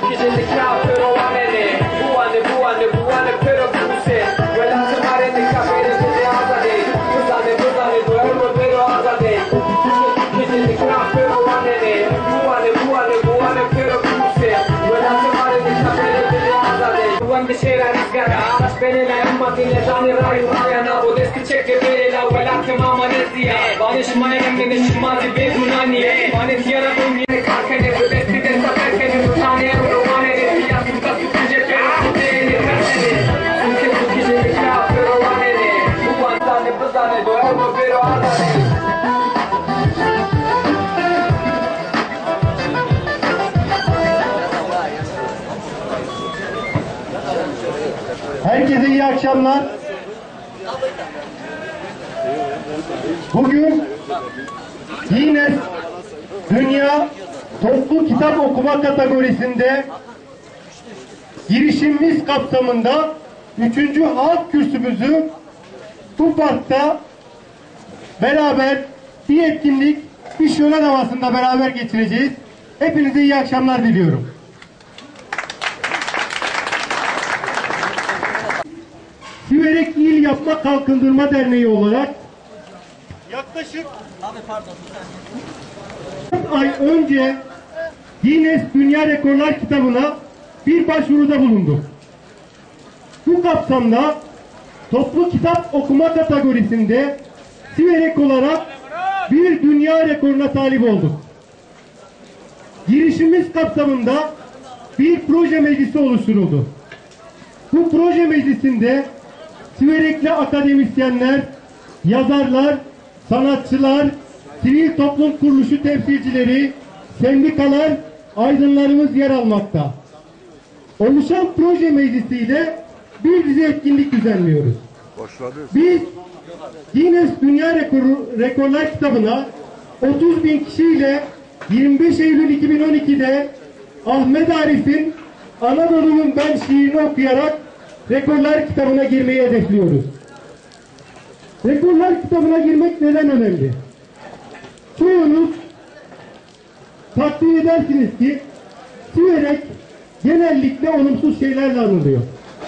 Herkese iyi akşamlar. Bugün yine Dünya Toplu Kitap Okuma kategorisinde girişimimiz kapsamında 3. halk kürsümüzü bu parkta beraber bir etkinlik, bir şölen havasında beraber geçireceğiz. Hepinize iyi akşamlar diliyorum. Siverek İl Yapma Kalkındırma Derneği olarak yaklaşık 4 ay önce Guinness Dünya Rekorlar kitabına bir başvuruda bulunduk. Bu kapsamda toplu kitap okuma kategorisinde Siverek olarak bir dünya rekoruna talip olduk. Girişimimiz kapsamında bir proje meclisi oluşturuldu. Bu proje meclisinde Siverekli akademisyenler, yazarlar, sanatçılar, sivil toplum kuruluşu temsilcileri, sendikalar, aydınlarımız yer almakta. Oluşan proje meclisiyle bir dizi etkinlik düzenliyoruz. Biz Guinness Dünya Rekorlar kitabına 30.000 kişiyle 25 Eylül 2012'de Ahmet Arif'in Anadolu'nun Ben şiirini okuyarak Rekorlar kitabına girmeyi hedefliyoruz. Rekorlar kitabına girmek neden önemli? Çoğunuz takdir edersiniz ki Siverek genellikle olumsuz şeylerle anılıyor.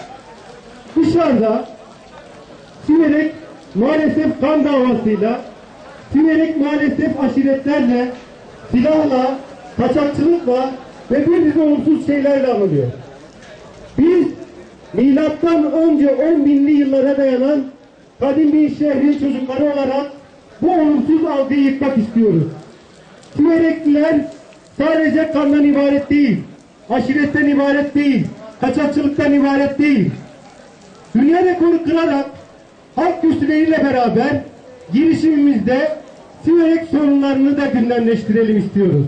Dışarıda Siverek maalesef kan davasıyla, Siverek maalesef aşiretlerle, silahla, kaçakçılıkla ve bir dizi olumsuz şeylerle anılıyor. Biz milattan önce 10.000'li yıllara dayanan kadim bir şehrin çocukları olarak bu olumsuz algıyı yıkmak istiyoruz. Siverekliler sadece kandan ibaret değil, aşiretten ibaret değil, kaçakçılıktan ibaret değil. Dünya rekoru kırarak halk kürsüleriyle beraber girişimimizde Siverek sorunlarını da gündemleştirelim istiyoruz.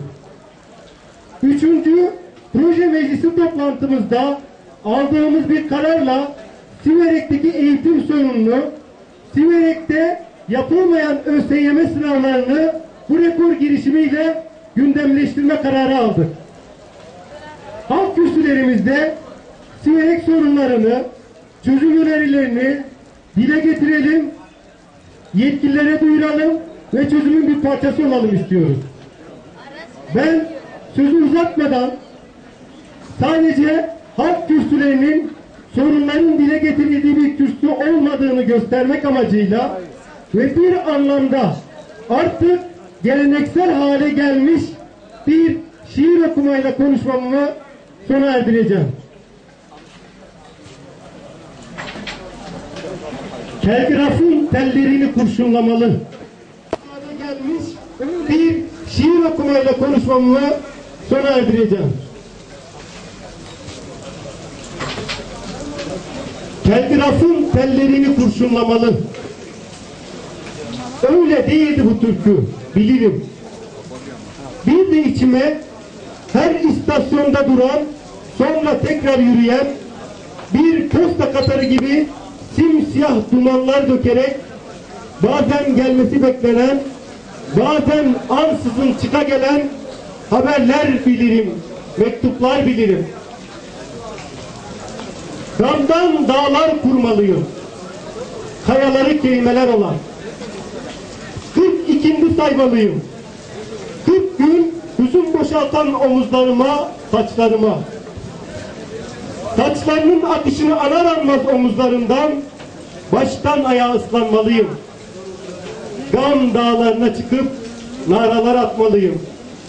3. proje meclisi toplantımızda aldığımız bir kararla Siverek'teki eğitim sorununu, Siverek'te yapılmayan ÖSYM sınavlarını bu rekor girişimiyle gündemleştirme kararı aldık. Halk kürsülerimizde Siverek sorunlarını, çözüm önerilerini dile getirelim, yetkililere duyuralım ve çözümün bir parçası olalım istiyoruz. Ben sözü uzatmadan sadece halk kürsülerinin sorunların dile getirildiği bir kürsü olmadığını göstermek amacıyla ve bir anlamda artık geleneksel hale gelmiş bir şiir okumayla konuşmamı sona erdireceğim. Telgrafın tellerini kurşunlamalı. Gelmiş bir şiir okumayla konuşmamı sona erdireceğim. Telgrafın tellerini kurşunlamalı. Öyle değildi bu türkü, bilirim. Bir de içime her istasyonda duran, sonra tekrar yürüyen bir posta katarı gibi simsiyah dumanlar dökerek bazen gelmesi beklenen, bazen ansızın çıka gelen haberler bilirim, mektuplar bilirim. Damdan dağlar kurmalıyım, kayaları kelimeler olan. 42. saymalıyım. 40 gün hüzün boşaltan omuzlarıma, saçlarıma. Saçlarının akışını anar almaz omuzlarından baştan ayağa ıslanmalıyım. Gam dağlarına çıkıp naralar atmalıyım.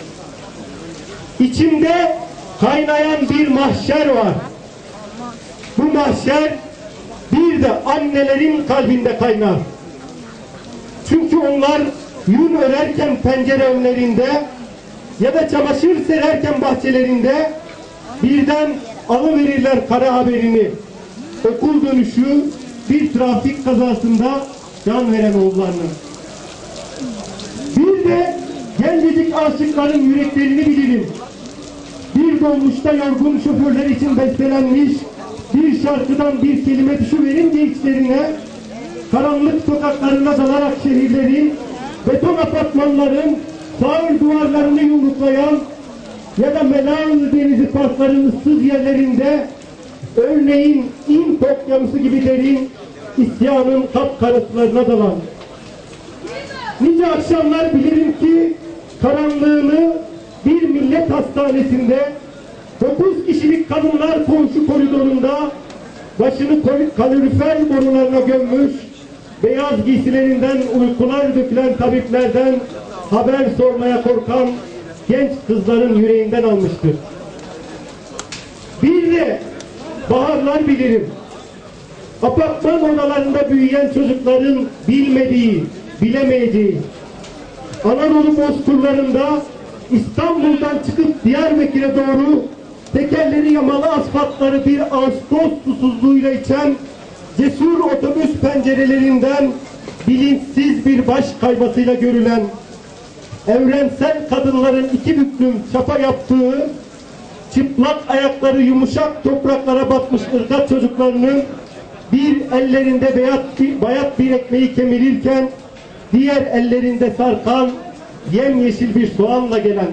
İçimde kaynayan bir mahşer var. Bu mahşer bir de annelerin kalbinde kaynar. Çünkü onlar yün örerken pencere önlerinde ya da çamaşır sererken bahçelerinde birden alıverirler kara haberini. Okul dönüşü bir trafik kazasında can veren oğullarını. Bir de gencecik aşıkların yüreklerini bilirim. Bir dolmuşta yorgun şoförler için bestelenmiş bir şarkıdan bir kelime düşüverince içlerine, karanlık sokaklarına dalarak şehirlerin, beton apartmanların sağır duvarlarını yumruklayan ya da Melan Denizi parkların ıssız yerlerinde örneğin İnt okyanusu gibi derin isyanın kapkarasılarına dalan. Nice akşamlar bilirim ki karanlığını bir millet hastanesinde 9 kişilik kadınlar koğuşu koridorunda başını kalorifer borularına gömmüş, beyaz giysilerinden uykular dökülen tabiplerden haber sormaya korkan genç kızların yüreğinden almıştır. Bir de baharlar bilirim. Apartman odalarında büyüyen çocukların bilmediği, bilemeyeceği, Anadolu bozkırlarında İstanbul'dan çıkıp Diyarbakır'a doğru tekerleri yamalı asfaltları bir Ağustos susuzluğuyla içen cesur otobüs pencerelerinden bilinçsiz bir baş kaybasıyla görülen evrensel kadınların iki büklüm çapa yaptığı, çıplak ayakları yumuşak topraklara batmış ırgat çocuklarının bir ellerinde bayat bir ekmeği kemirirken diğer ellerinde sarkan yemyeşil bir soğanla gelen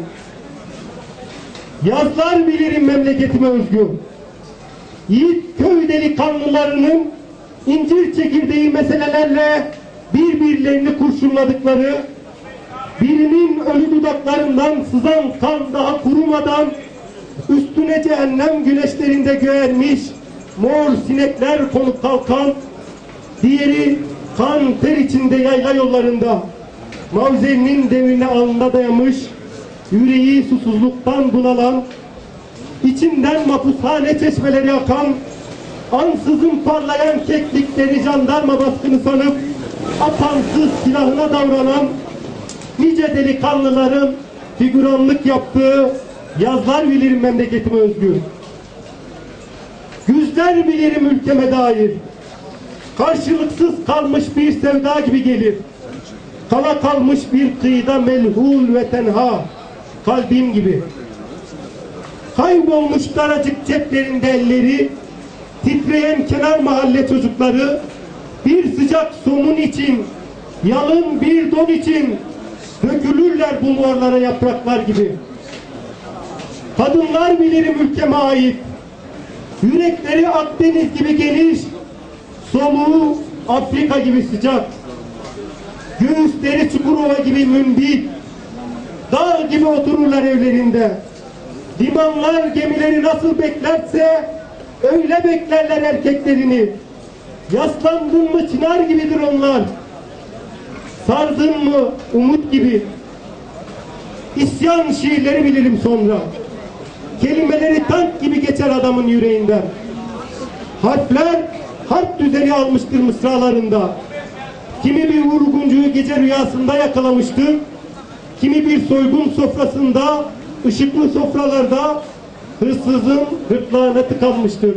yazlar bilirim memleketime özgü. Yiğit köy delikanlılarının incir çekirdeği meselelerle birbirlerini kurşunladıkları, birinin ölü dudaklarından sızan kan daha kurumadan üstüne cehennem güneşlerinde göğermiş mor sinekler konup kalkan, diğeri kan ter içinde yayla yollarında Mavzerinin devrine alnına dayamış, yüreği susuzluktan bunalan, içinden mapushane çeşmeleri akan, ansızın parlayan keklikleri jandarma baskını sanıp apansız silahına davranan nice delikanlıların figüranlık yaptığı yazlar bilirim memleketime özgür. Güzler bilirim ülkeme dair. Karşılıksız kalmış bir sevda gibi gelir. Kala kalmış bir kıyıda melhul ve tenha kalbim gibi. Kaybolmuş daracık ceplerinde elleri, titreyen kenar mahalle çocukları, bir sıcak somun için, yalın bir don için dökülürler bulvarlara yapraklar gibi. Kadınlar bilirim ülkeme ait. Yürekleri Akdeniz gibi geniş, soluğu Afrika gibi sıcak. Göğüsleri Çukurova gibi mümbit, dağ gibi otururlar evlerinde. Limanlar gemileri nasıl beklerse öyle beklerler erkeklerini. Yaslandın mı çınar gibidir onlar. Sardın mı umut gibi. İsyan şiirleri bilirim sonra. Kelimeleri tank gibi geçer adamın yüreğinden. Harfler harp düzeni almıştır mısralarında. Kimi bir vurguncuyu gece rüyasında yakalamıştır. Kimi bir soygun sofrasında, ışıklı sofralarda hırsızın gırtlağına tıkanmıştır.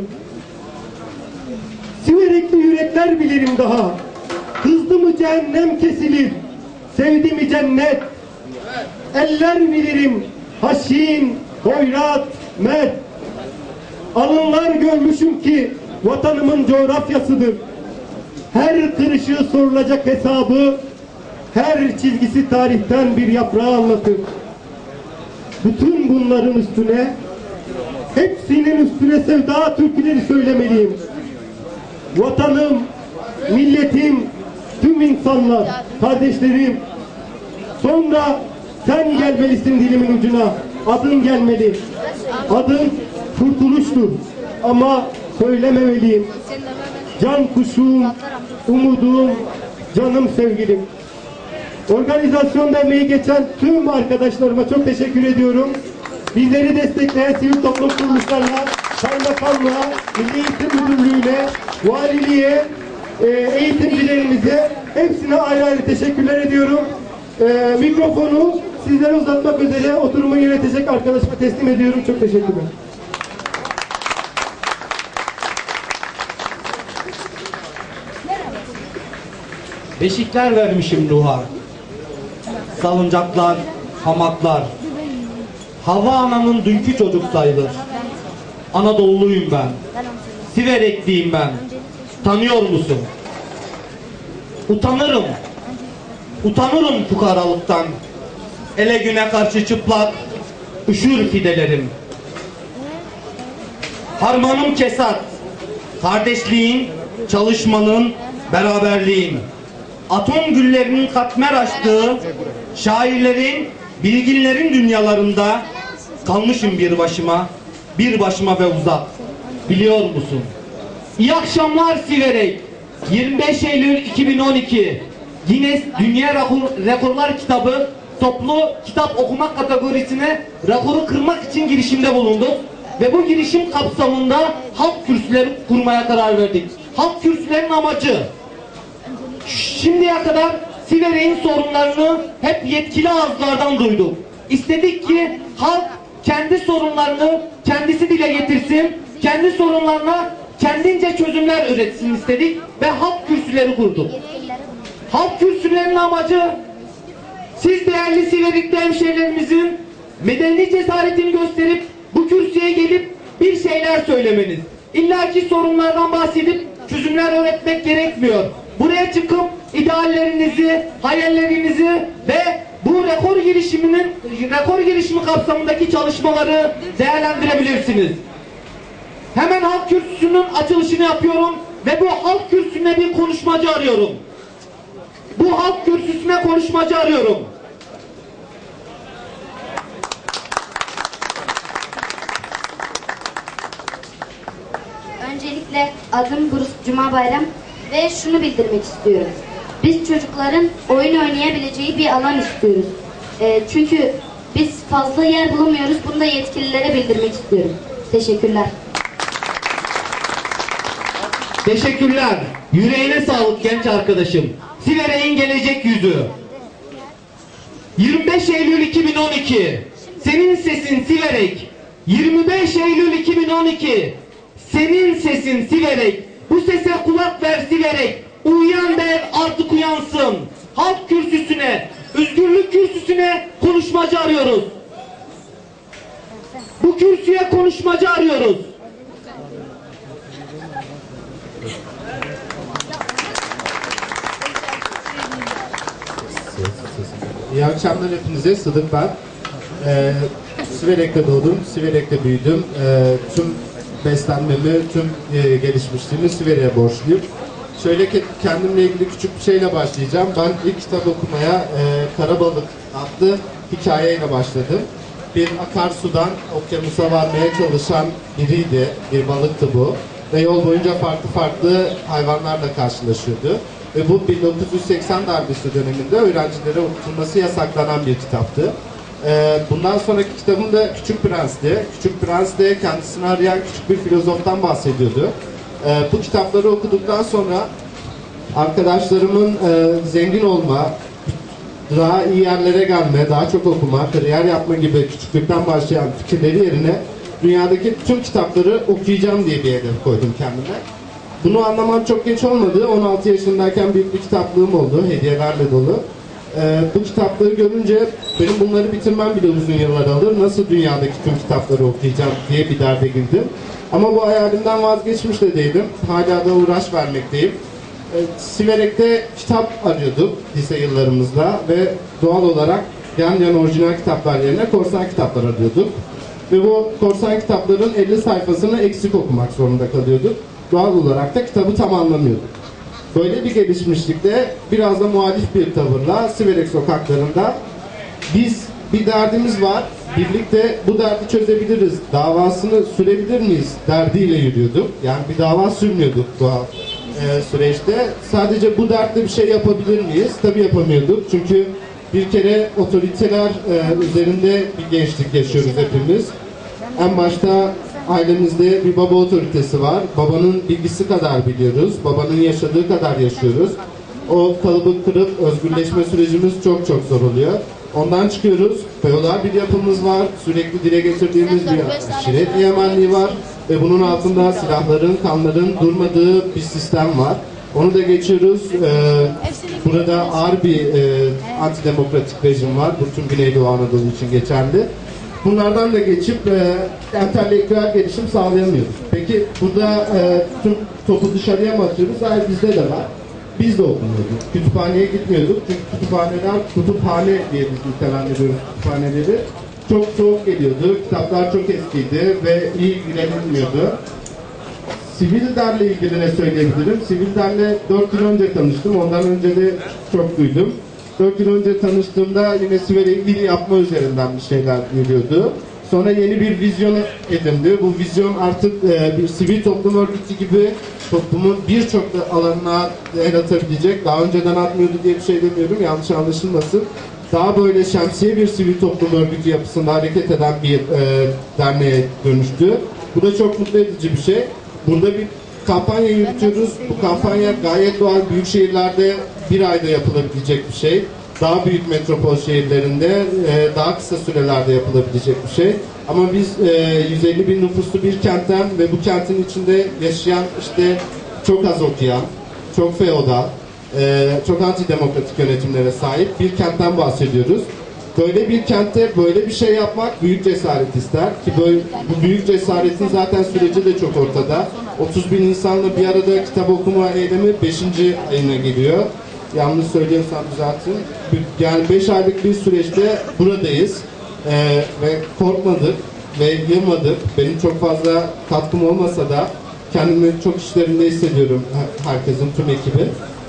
Siverekli yürekler bilirim daha. Kızdı mı cehennem kesilir, sevdi mi cennet. Eller bilirim haşin, hoyrat, mert. Alınlar görmüşüm ki vatanımın coğrafyasıdır. Her kırışı sorulacak hesabı, her çizgisi tarihten bir yaprağı anlatır. Bütün bunların üstüne, hepsinin üstüne sevda türküleri söylemeliyim. Vatanım, milletim, tüm insanlar, kardeşlerim. Sonra sen gelmelisin dilimin ucuna. Adın gelmeli. Adın kurtuluştur. ama söylememeliyim. Can kuşum, umudum, canım sevgilim. Organizasyonda emeği geçen tüm arkadaşlarıma çok teşekkür ediyorum. Bizleri destekleyen sivil toplum kuruluşlarına, kaymakamlığa, Milli Eğitim Müdürlüğü'ne, valiliğe, eğitimcilerimize hepsine ayrı ayrı teşekkürler ediyorum. Mikrofonu sizlere uzatmak üzere oturumu yönetecek arkadaşıma teslim ediyorum. Çok teşekkürler. Beşikler vermişim ruha. Salıncaklar, hamaklar. Havva ananın dünkü çocuk sayılır. Anadolu'luyum ben. Siverekliyim ben. Tanıyor musun? Utanırım. Utanırım fukaralıktan. Ele güne karşı çıplak, üşür fidelerim. Harmanım kesat. Kardeşliğin, çalışmanın, beraberliğin. Atom güllerinin katmer açtığı şairlerin, bilginlerin dünyalarında kalmışım bir başıma ve uzak. Biliyor musun? İyi akşamlar Siverek. 25 Eylül 2012 Guinness Dünya Rekorlar Kitabı toplu kitap okumak kategorisine rekoru kırmak için girişimde bulunduk. Ve bu girişim kapsamında halk kürsüleri kurmaya karar verdik. Halk kürsülerinin amacı, şimdiye kadar Siverek'in sorunlarını hep yetkili ağızlardan duyduk. İstedik ki halk kendi sorunlarını kendisi dile getirsin, kendi sorunlarına kendince çözümler üretsin istedik ve halk kürsüleri kurduk. Halk kürsülerinin amacı, siz değerli Siverekli hemşehrilerimizin medeni cesaretini gösterip bu kürsüye gelip bir şeyler söylemeniz. İlla ki sorunlardan bahsedip çözümler öğretmek gerekmiyor. Buraya çıkıp ideallerinizi, hayallerinizi ve bu rekor girişimi kapsamındaki çalışmaları değerlendirebilirsiniz. Hemen halk kürsüsünün açılışını yapıyorum ve bu halk kürsüsüne bir konuşmacı arıyorum. Bu halk kürsüsüne konuşmacı arıyorum. Öncelikle adım Buruz Cuma Bayram ve şunu bildirmek istiyorum. Biz çocukların oyun oynayabileceği bir alan istiyoruz. Çünkü biz fazla yer bulamıyoruz. Bunu da yetkililere bildirmek istiyorum. Teşekkürler. Teşekkürler. Yüreğine sağlık genç arkadaşım. Siverek'in gelecek yüzü. 25 Eylül 2012. Senin sesin Siverek. 25 Eylül 2012. Senin sesin Siverek. Bu sese kulak ver Siverek. Uyuyan dev artık uyansın. Halk kürsüsüne, özgürlük kürsüsüne konuşmacı arıyoruz. Bu kürsüye konuşmacı arıyoruz. İyi akşamlar hepinize. Sıdık ben. Siverek'te doğdum, Siverek'te büyüdüm. Tüm beslenmemi, tüm gelişmişliğimi Siverek'e borçluyum. Şöyle ki kendimle ilgili küçük bir şeyle başlayacağım. Ben ilk kitap okumaya Karabalık adlı hikayeyle başladım. Bir akarsudan okyanusa varmaya çalışan biriydi, bir balıktı bu. Ve yol boyunca farklı hayvanlarla karşılaşıyordu. Ve bu 1980 darbesi döneminde öğrencilere okutulması yasaklanan bir kitaptı. Bundan sonraki kitabım da Küçük Prens'ti. Küçük Prens de kendisini arayan küçük bir filozoftan bahsediyordu. Bu kitapları okuduktan sonra arkadaşlarımın zengin olma, daha iyi yerlere gelme, daha çok okuma, kariyer yapma gibi küçüklükten başlayan fikirleri yerine dünyadaki tüm kitapları okuyacağım diye bir hedef koydum kendime. Bunu anlamam çok geç olmadı. 16 yaşındayken büyük bir kitaplığım oldu, hediyelerle dolu. Bu kitapları görünce benim bunları bitirmem bile uzun yıllar alır. Nasıl dünyadaki tüm kitapları okuyacağım diye bir derde girdim. Ama bu hayalimden vazgeçmiş de değilim. Hala da uğraş vermekteyim. Siverek'te kitap arıyorduk lise yıllarımızda ve doğal olarak yan orijinal kitaplar yerine korsan kitaplar arıyorduk. Ve bu korsan kitapların 50 sayfasını eksik okumak zorunda kalıyorduk. Doğal olarak da kitabı tamamlamıyorduk. Böyle bir gelişmişlikte biraz da muhalif bir tavırla Siverek sokaklarında biz bir derdimiz var, birlikte bu derdi çözebiliriz, davasını sürebilir miyiz derdiyle yürüyorduk. Yani bir dava sürmüyorduk bu süreçte. Sadece bu dertte bir şey yapabilir miyiz? Tabii yapamıyorduk. Çünkü bir kere otoriteler üzerinde bir gençlik yaşıyoruz hepimiz. En başta ailemizde bir baba otoritesi var. Babanın bilgisi kadar biliyoruz. Babanın yaşadığı kadar yaşıyoruz. O kalıbı kırıp özgürleşme sürecimiz çok çok zor oluyor. Ondan çıkıyoruz. Feodal bir yapımız var. Sürekli dile getirdiğimiz bir aşiret egemenliği var. Ve bunun altında silahların, kanların durmadığı bir sistem var. Onu da geçiyoruz. Burada ağır bir antidemokratik rejim var. Bütün Güneydoğu Anadolu için geçerli. Bunlardan da geçip entelektüel gelişim sağlayamıyoruz. Peki burada tüm topu dışarıya mı atıyoruz? Hayır, bizde de var. Biz de okumuyorduk. Kütüphaneye gitmiyorduk. Çünkü kütüphaneler, kutuphane diye biz nitelendiriyoruz kütüphaneleri. Çok soğuk geliyordu. Kitaplar çok eskiydi ve iyi ilgilenilmiyordu. Sivilder'le ilgili ne söyleyebilirim? Sivilder'le 4 yıl önce tanıştım. Ondan önce de çok duydum. 4 yıl önce tanıştığımda yine Siver'e dil yapma üzerinden bir şeyler yürüyordu. Sonra yeni bir vizyon edindi. Bu vizyon artık bir sivil toplum örgütü gibi toplumun birçok alanına el atabilecek. Daha önceden atmıyordu diye bir şey demiyorum, yanlış anlaşılmasın. Daha böyle şemsiye bir sivil toplum örgütü yapısında hareket eden bir derneğe dönüştü. Bu da çok mutlu edici bir şey. Burada bir kampanya yürütüyoruz. Bu kampanya gayet doğal, büyük şehirlerde bir ayda yapılabilecek bir şey. Daha büyük metropol şehirlerinde daha kısa sürelerde yapılabilecek bir şey. Ama biz 150 bin nüfuslu bir kentten ve bu kentin içinde yaşayan, işte çok az okuyan, çok feodal, çok antidemokratik yönetimlere sahip bir kentten bahsediyoruz. Böyle bir kentte böyle bir şey yapmak büyük cesaret ister ki bu büyük cesaretin zaten süreci de çok ortada. 30 bin insanla bir arada kitap okuma eylemi 5. ayına geliyor. Yanlış söylüyorsam düzeltin. Yani 5 aylık bir süreçte buradayız ve korkmadık ve yılmadık. Benim çok fazla katkım olmasa da kendimi çok işlerinde hissediyorum, herkesin, tüm ekibi.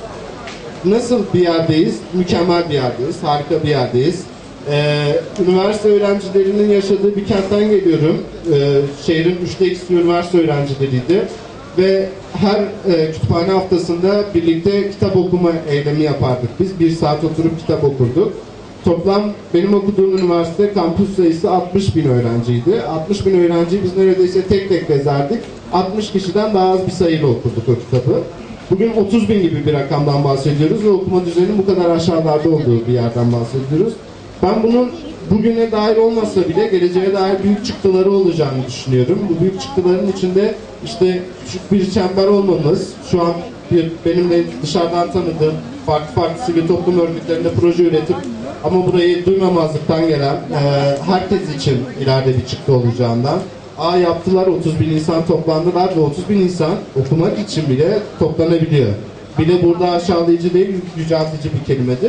Nasıl bir yerdeyiz? Mükemmel bir yerdeyiz, harika bir yerdeyiz. Üniversite öğrencilerinin yaşadığı bir kentten geliyorum. Şehrin 3'te 2'si üniversite öğrencileriydi. Ve her kütüphane haftasında birlikte kitap okuma eylemi yapardık. Biz 1 saat oturup kitap okurduk. Toplam benim okuduğum üniversite kampüs sayısı 60 bin öğrenciydi. 60 bin öğrenciyi biz neredeyse tek tek gezerdik. 60 kişiden daha az bir sayıyla okurduk o kitabı. Bugün 30 bin gibi bir rakamdan bahsediyoruz ve okuma düzeninin bu kadar aşağılarda olduğu bir yerden bahsediyoruz. Ben bunun bugüne dair olmasa bile geleceğe dair büyük çıktıları olacağını düşünüyorum. Bu büyük çıktıların içinde işte küçük bir çember olmamız, şu an benim de dışarıdan tanıdığım farklı sivil toplum örgütlerinde proje üretip ama burayı duymamazlıktan gelen herkes için ileride bir çıktı olacağından. Yaptılar, 30 bin insan toplandılar ve 30 bin insan okumak için bile toplanabiliyor. Bile burada aşağılayıcı değil, yüceltici bir kelimedir.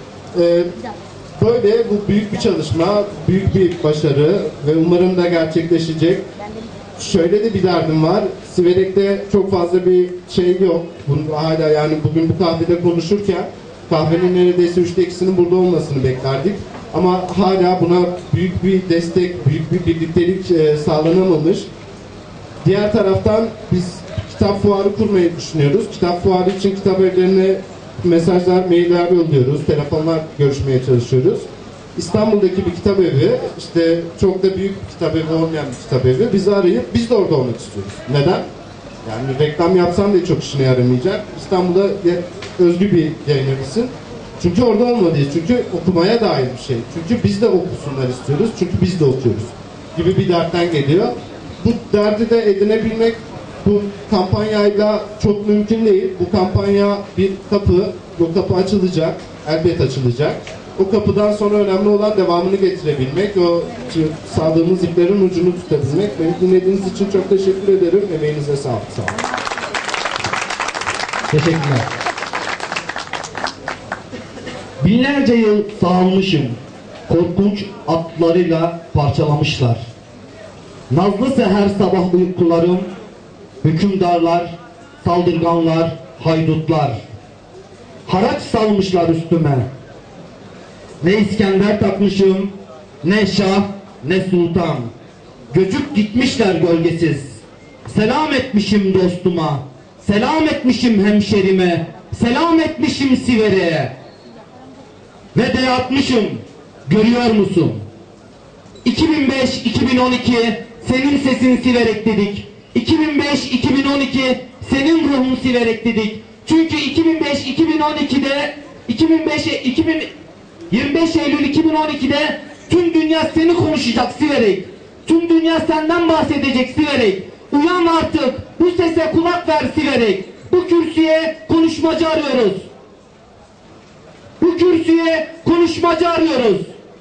Böyle bu büyük bir çalışma, büyük bir başarı ve umarım da gerçekleşecek. Şöyle de bir derdim var. Siverek'te çok fazla bir şey yok. Hala yani bugün bu kahvede konuşurken kahvenin neredeyse 3'te 2'sinin burada olmasını beklerdik. Ama hala buna büyük bir destek, büyük bir birliktelik sağlanamamış. Diğer taraftan biz kitap fuarı kurmayı düşünüyoruz. Kitap fuarı için kitap evlerine mesajlar, mailler yolluyoruz, telefonlar görüşmeye çalışıyoruz. İstanbul'daki bir kitap evi, işte çok da büyük bir kitap evi olmayan bir kitap evi bizi arayıp biz de orada olmak istiyoruz. Neden? Yani reklam yapsam da çok işine yaramayacak. İstanbul'da özgü bir yayın evisin. Çünkü orada olmalıyız. Çünkü okumaya dair bir şey. Çünkü biz de okusunlar istiyoruz. Çünkü biz de okuyoruz. Gibi bir dertten geliyor. Bu derdi de edinebilmek bu kampanyayla çok mümkün değil. Bu kampanya bir kapı. O kapı açılacak. Elbet açılacak. O kapıdan sonra önemli olan devamını getirebilmek. O sağladığımız iplerin ucunu tutabilmek. Beni dinlediğiniz için çok teşekkür ederim. Emeğinize sağlık. Sağ olun. Teşekkürler. Binlerce yıl sağılmışım. Korkunç atlarıyla parçalamışlar. Nazlı seher sabah uykularım, hükümdarlar, saldırganlar, haydutlar. Haraç salmışlar üstüme. Ne İskender takmışım, ne Şah, ne sultan. Göçüp gitmişler gölgesiz. Selam etmişim dostuma, selam etmişim hemşerime, selam etmişim Siverek'e. Ve de yapmışım, görüyor musun? 2005-2012 senin sesin Siverek dedik. 2005-2012 senin ruhun Siverek dedik. Çünkü 2005-2012'de 25 Eylül 2012'de tüm dünya seni konuşacak Siverek. Tüm dünya senden bahsedecek Siverek. Uyan artık, bu sese kulak ver Siverek. Bu kürsüye konuşmacı arıyoruz. Bu kürsüye konuşmacı arıyoruz.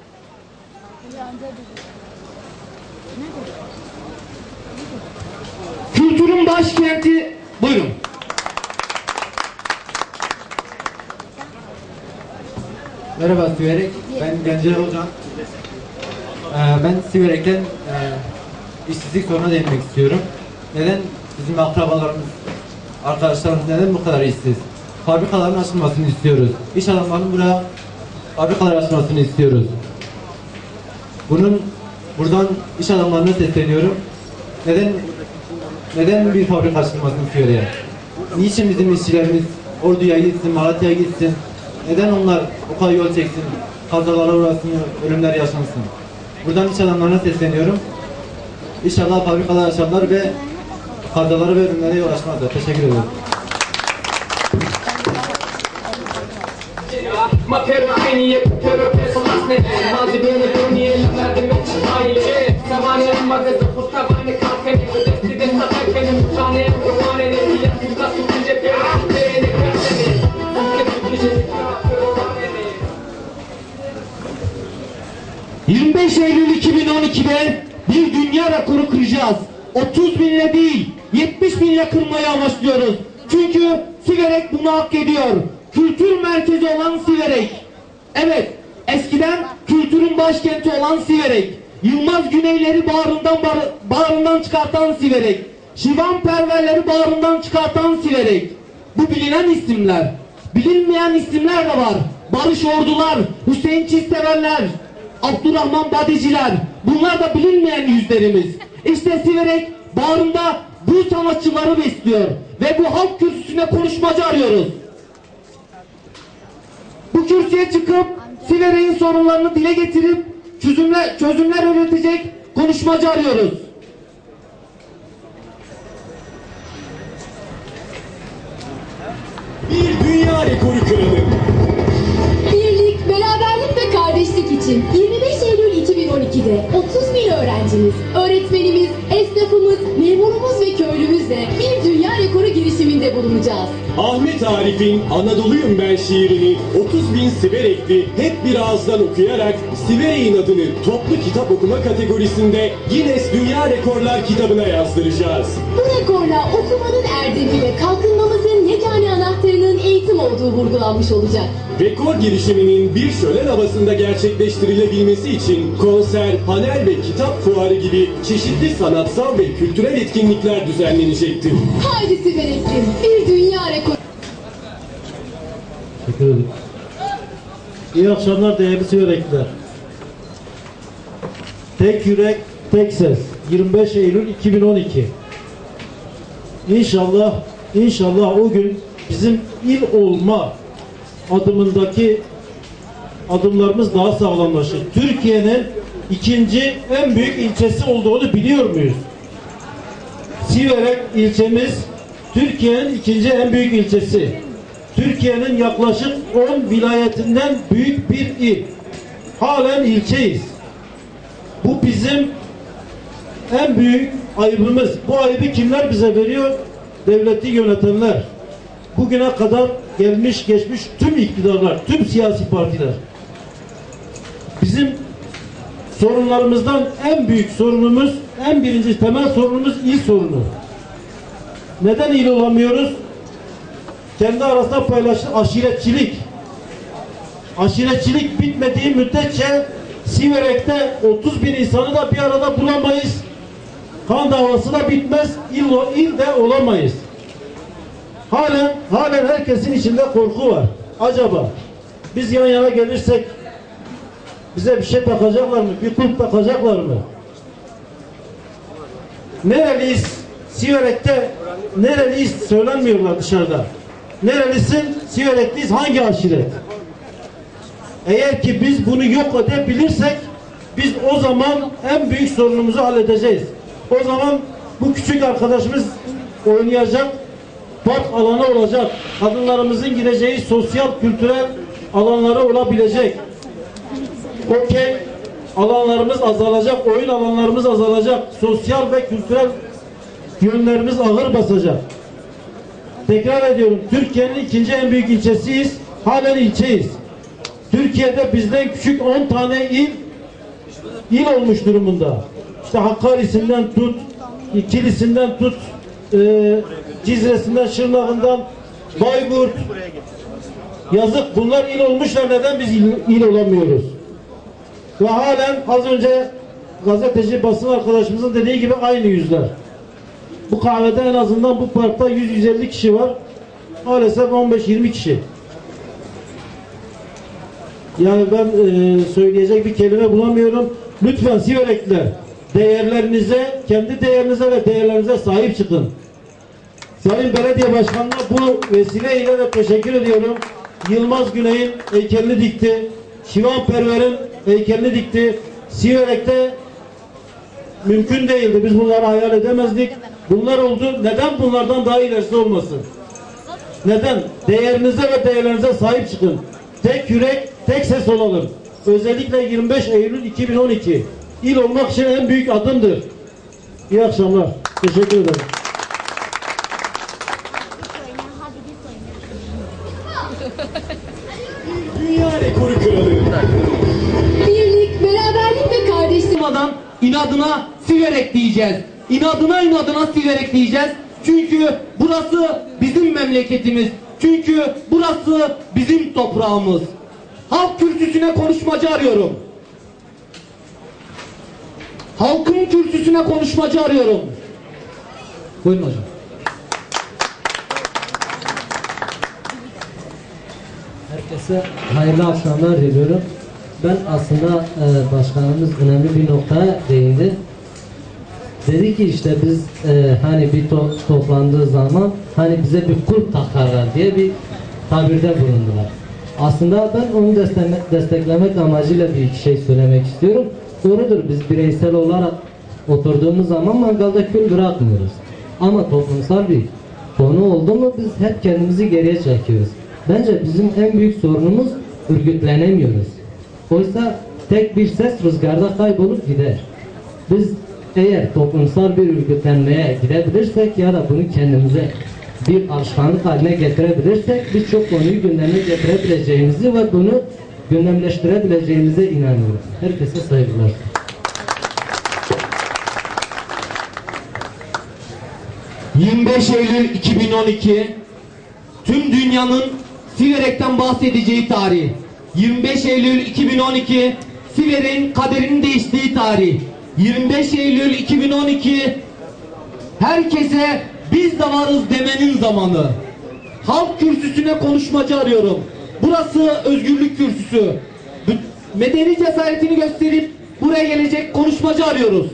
Kültürün başkenti, buyurun. Merhaba Siverek, ben Gencer Hocam. Ben Siverek'ten işsizlik sorununa değinmek istiyorum. Neden bizim akrabalarımız, arkadaşlarımız neden bu kadar işsiz? Fabrikaların açılmasını istiyoruz. İş adamlarının buraya fabrikalar açılmasını istiyoruz. Buradan iş adamlarına sesleniyorum. Neden bir fabrika açılmasını istiyor ya? Niçin bizim işçilerimiz Ordu'ya gitsin, Malatya'ya gitsin? Neden onlar o kadar yol çeksin, kazalara uğrasın, ölümler yaşansın? Buradan iş adamlarına sesleniyorum. İnşallah fabrikalar açarlar ve kazalara ve ölümlere yol açmazlar. Teşekkür ederim. ...25 Eylül 2012'de bir dünya rekoru kıracağız. 30 binle değil, 70 binle kırmayı amaçlıyoruz. Çünkü Siverek bunu hak ediyor. Kültür merkezi olan Siverek. Evet, eskiden kültürün başkenti olan Siverek. Yılmaz Güneyleri bağrından çıkartan Siverek. Şivan Perverleri bağrından çıkartan Siverek. Bu bilinen isimler. Bilinmeyen isimler de var. Barış Ordular, Hüseyin Çiğseverler, Abdurrahman Badiciler. Bunlar da bilinmeyen yüzlerimiz. İşte Siverek bağrında bu sanatçıları besliyor. Ve bu halk kürsüsüne konuşmacı arıyoruz. Bu kürsüye çıkıp Siverek'in sorunlarını dile getirip çözümler üretecek konuşmacı arıyoruz. Bir dünya rekoru kıralım. Birlik, beraberlik ve kardeşlik için 25 Eylül 2012'de 30 bin öğrencimiz, öğretmenimiz, esnafımız, memurumuz ve köylümüzle bir dünya rekoru girişiminde bulunacağız. Ahmet Arif'in Anadolu'yum ben şiirini 30 bin Siverekli hep bir ağızdan okuyarak Siverek'in adını toplu kitap okuma kategorisinde Guinness Dünya Rekorlar kitabına yazdıracağız. Bu rekorla okumanın erdemi ve kalkınmamızın yegane anahtarının eğitim olduğu vurgulanmış olacak. Rekor girişiminin bir şölen havasında gerçekleştirilebilmesi için konser, panel ve kitap fuarı gibi çeşitli sanatsal ve kültürel etkinlikler düzenlenecektir. Haydi Siverek'im, bir dünya rekoru. Teşekkür ederim. İyi akşamlar değerli Siverekliler. Tek yürek, tek ses. 25 Eylül 2012. İnşallah o gün bizim il olma adımındaki adımlarımız daha sağlamlaşır. Türkiye'nin ikinci en büyük ilçesi olduğunu biliyor muyuz? Siverek ilçemiz Türkiye'nin ikinci en büyük ilçesi. Türkiye'nin yaklaşık 10 vilayetinden büyük bir il. Halen ilçeyiz. Bu bizim en büyük ayıbımız. Bu ayıbı kimler bize veriyor? Devleti yönetenler. Bugüne kadar gelmiş geçmiş tüm iktidarlar, tüm siyasi partiler. Bizim sorunlarımızdan en büyük sorunumuz, en birinci temel sorunumuz il sorunu. Neden il olamıyoruz? Kendi arasında paylaşılan aşiretçilik. Aşiretçilik bitmediği müddetçe Siverek'te 30 bin insanı da bir arada bulamayız. Kan davası da bitmez, il de olamayız. Halen herkesin içinde korku var. Acaba biz yan yana gelirsek Bize bir şey takacaklar mı? Bir kulp takacaklar mı? Nereliyiz? Siverek'te nereliyiz söylenmiyorlar dışarıda. Nerelisin? Siverekliyiz. Hangi aşiret? Eğer ki biz bunu yok edebilirsek biz o zaman en büyük sorunumuzu halledeceğiz. O zaman bu küçük arkadaşımız oynayacak, park alanı olacak. Kadınlarımızın gideceği sosyal, kültürel alanları olabilecek. Okey alanlarımız azalacak, oyun alanlarımız azalacak. Sosyal ve kültürel yönlerimiz ağır basacak. Tekrar ediyorum, Türkiye'nin ikinci en büyük ilçesiyiz. Halen ilçeyiz. Türkiye'de bizden küçük 10 tane il olmuş durumunda. İşte Hakkari'sinden tut, Kilis'inden tut, Cizre'sinden, Şırnak'ından, Bayburt. Yazık, bunlar il olmuşlar. Neden biz il olamıyoruz? Ve halen az önce gazeteci basın arkadaşımızın dediği gibi aynı yüzler. Bu kahvede en azından bu parkta 100-150 kişi var. Maalesef 15-20 kişi. Yani ben söyleyecek bir kelime bulamıyorum. Lütfen Siverekliler, değerlerinize, kendi değerinize ve değerlerinize sahip çıkın. Sayın Belediye Başkanı'na bu vesileyle de teşekkür ediyorum. Yılmaz Güney'in heykelini dikti. Şivan Perver'in heykelini dikti. Siverek'te mümkün değildi. Biz bunları hayal edemezdik. Bunlar oldu. Neden bunlardan daha ilerisi olmasın? Neden? Değerinize ve değerlerinize sahip çıkın. Tek yürek, tek ses olalım. Özellikle 25 Eylül 2012 il olmak için en büyük adımdır. İyi akşamlar. Teşekkür ederim. Dünya rekoru kralı. Birlik, beraberlik ve kardeşlik. İnadına Siverek diyeceğiz. İnadına Siverek diyeceğiz. Çünkü burası bizim memleketimiz. Çünkü burası bizim toprağımız. Halk kürsüsüne konuşmacı arıyorum. Halkın kürsüsüne konuşmacı arıyorum. Buyurun hocam. Herkese hayırlı akşamlar diliyorum. Ben aslında başkanımız önemli bir noktaya değindi. Dedi ki işte biz hani bir toplandığı zaman hani bize bir kulp takarlar diye bir tabirde bulundular. Aslında ben onu desteklemek amacıyla bir iki şey söylemek istiyorum. Doğrudur, biz bireysel olarak oturduğumuz zaman mangalda kül bırakmıyoruz. Ama toplumsal bir konu oldu mu biz hep kendimizi geriye çekiyoruz. Bence bizim en büyük sorunumuz örgütlenemiyoruz. Oysa tek bir ses rüzgarda kaybolup gider. Biz eğer toplumsal bir örgütlenmeye gidebilirsek ya da bunu kendimize bir alışkanlık haline getirebilirsek birçok konuyu gündeme getirebileceğimizi ve bunu gündemleştirebileceğimize inanıyorum. Herkese saygılar. ...25 Eylül 2012... ...tüm dünyanın Siverek'ten bahsedeceği tarih. 25 Eylül 2012... ...Siverek'in kaderinin değiştiği tarih. 25 Eylül 2012... ...herkese biz de varız demenin zamanı. Halk kürsüsüne konuşmacı arıyorum. Burası özgürlük kürsüsü. Medeni cesaretini gösterip buraya gelecek konuşmacı arıyoruz.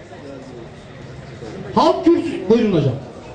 Halk kürsüsü... Buyurun hocam.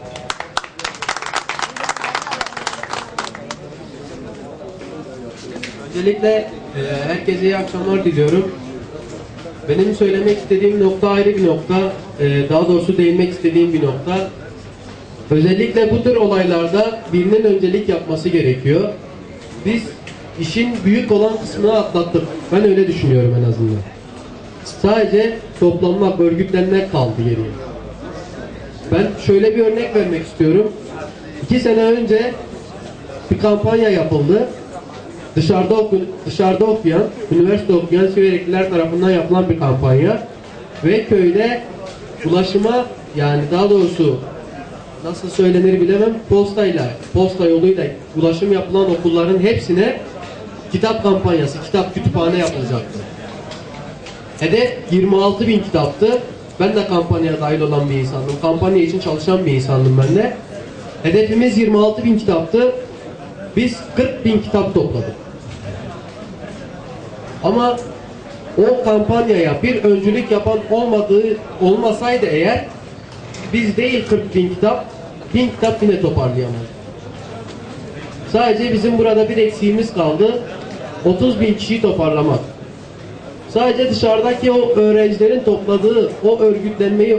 Öncelikle herkese iyi akşamlar diliyorum. Benim söylemek istediğim nokta ayrı bir nokta. Daha doğrusu değinmek istediğim bir nokta. Özellikle bu tür olaylarda birinin öncelik yapması gerekiyor. Biz işin büyük olan kısmını atlattık. Ben öyle düşünüyorum en azından. Sadece toplanmak, örgütlenmek kaldı geriye. Ben şöyle bir örnek vermek istiyorum. 2 sene önce bir kampanya yapıldı. Dışarıda okuyan, üniversite okuyan Siverekliler tarafından yapılan bir kampanya. Ve köyde ulaşıma, yani daha doğrusu nasıl söylenir bilemem, posta yoluyla ulaşım yapılan okulların hepsine kitap kampanyası, kitap kütüphane yapılacaktı. Hedef 26.000 kitaptı. Ben de kampanyaya dahil olan bir insandım. Kampanya için çalışan bir insandım ben de. Hedefimiz 26.000 kitaptı. Biz 40.000 kitap topladık. Ama o kampanyaya bir öncülük yapan olmasaydı eğer, biz değil 40.000 kitap, 1000 kitap yine toparlayamadık. Sadece bizim burada bir eksiğimiz kaldı. 30.000 kişiyi toparlamak. Sadece dışarıdaki o öğrencilerin topladığı o örgütlenmeyi,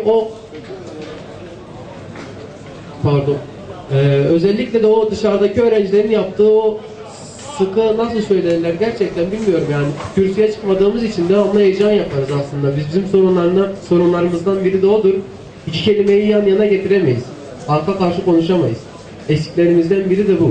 özellikle de o dışarıdaki öğrencilerin yaptığı o sıkı, nasıl söylerler gerçekten bilmiyorum yani. Kürsüye çıkmadığımız için devamlı heyecan yaparız aslında. Bizim sorunlarımızdan biri de odur. İki kelimeyi yan yana getiremeyiz. Arka karşı konuşamayız. Eksiklerimizden biri de bu.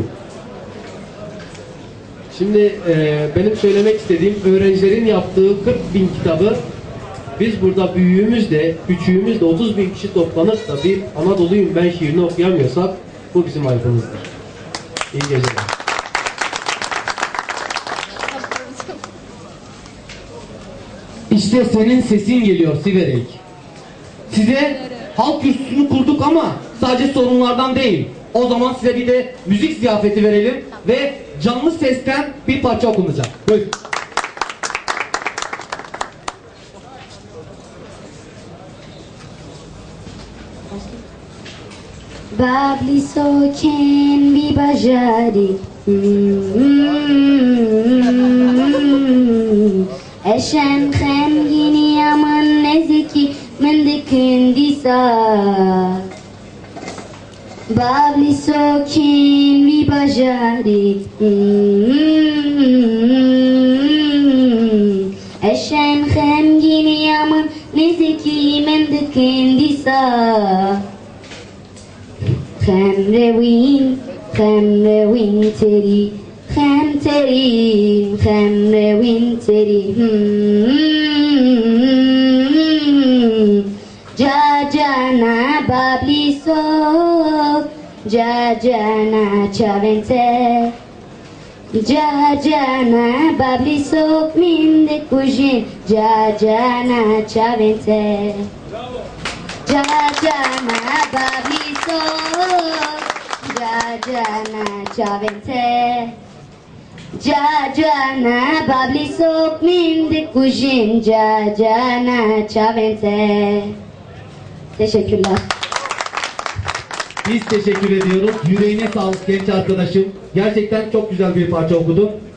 Şimdi benim söylemek istediğim, öğrencilerin yaptığı 40.000 kitabı biz burada büyüğümüzle, küçüğümüzle 30.000 kişi toplanıp da bir Anadolu'yum ben şiirini okuyamıyorsak bu bizim ayıbımızdır. İyi geceler. İşte senin sesin geliyor Siverek. Size halk kürsüsünü kurduk ama sadece sorunlardan değil. O zaman size bir de müzik ziyafeti verelim ve canlı sesten bir parça okunacak. Buyurun. Babli soken bir bajari Eşen xemgini yaman nezeki mendikün disa Babli soken bir bajari Eşen xemgini yaman nezeki mendikün disa Xemrewin teri Xemrewin teri Jajana babli sok Jajana chavente Jajana babli sok minde kujin Jajana chavente Jajana babli sok Jajana chavente Jajana babli sok minde kujin Jajana chavente. Teşekkürler. Biz teşekkür ediyoruz. Yüreğine sağlık genç arkadaşım. Gerçekten çok güzel bir parça okudun.